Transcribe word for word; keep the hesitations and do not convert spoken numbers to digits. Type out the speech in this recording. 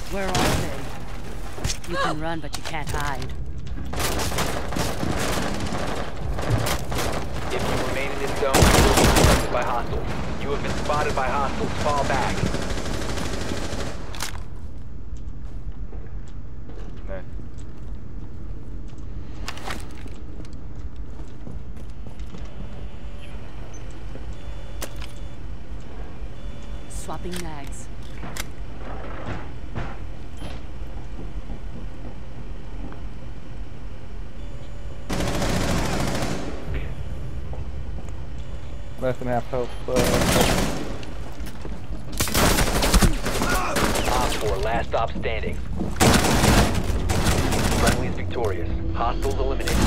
Where are they? You can run, but you can't hide. If you remain in this zone, you will be detected by hostiles. You have been spotted by hostiles. Fall back. Nice. Swapping mags. Less than half health. Uh, Op four, last stop standing. Friendly is victorious. Hostiles eliminated.